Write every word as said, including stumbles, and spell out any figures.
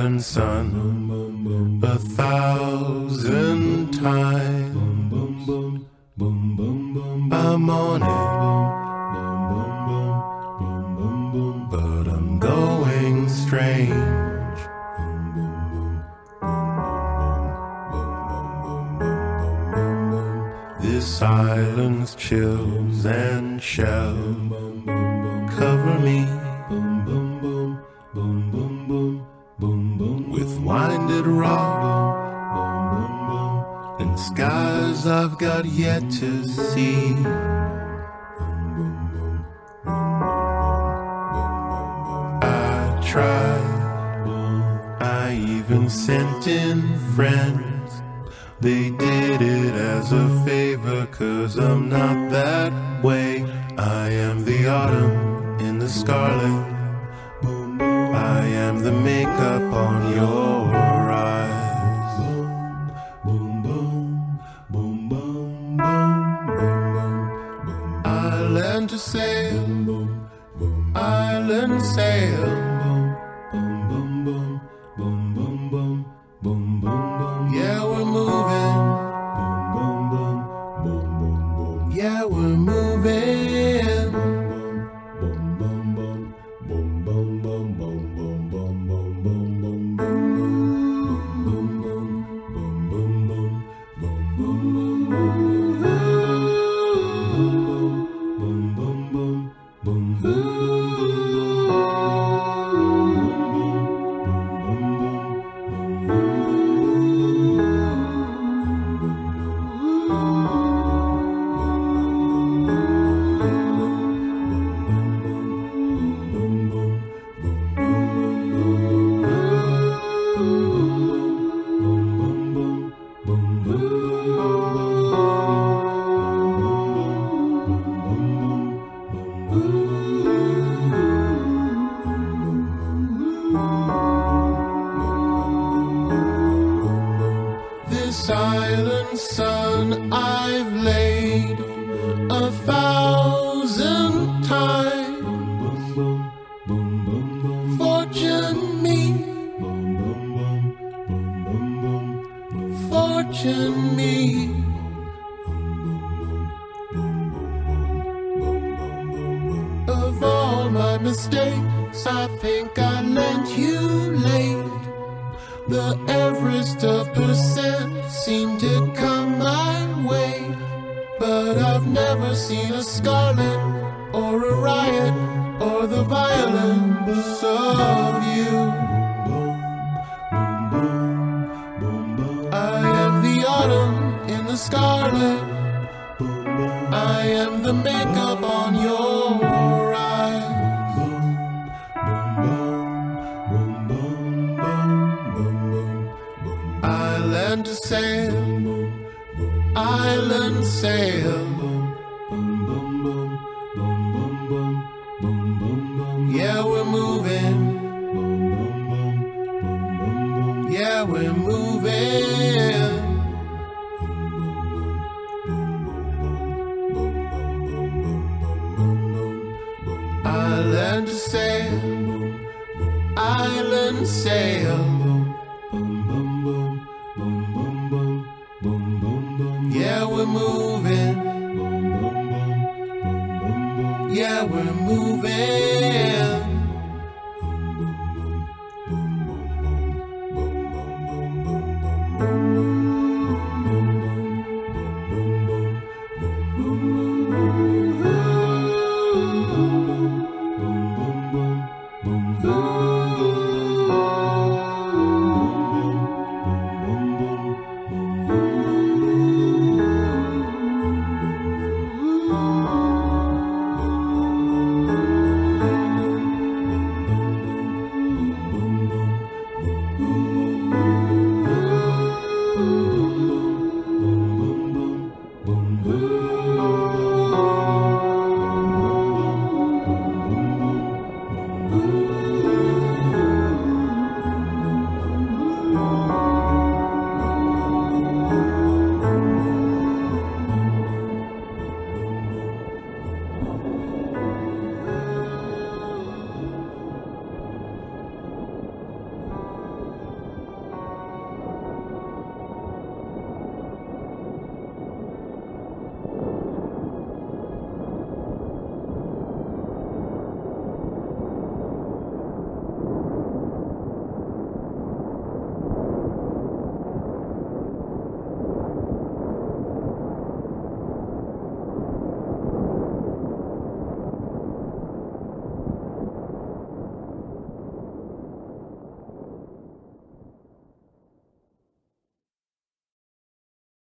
island sun a thousand times. I'm on it, but I'm going strange. This island's chills and shell cover me with winded rock and skies I've got yet to see. I tried, I even sent in friends. They did it as a favor, 'cause I'm not that way. I am the autumn in the scarlet. I am the makeup on your eyes. I learned to sail, I learned to sail. Yeah, we're moving. Yeah, we're moving. This island sun I've laid a thousand times. Fortune me, fortune me. Of all my mistakes, I think I lent you late. The Everest of percent seemed to come my way, but I've never seen a scarlet or a riot or the violence of you. I am the autumn in the scarlet. I am the makeup on your eyes. I learned to sail, I learned to sail. Yeah, we're moving. Yeah, we're moving. I learned to sail, I learned to sail. Yeah, we're moving. Yeah, we're moving.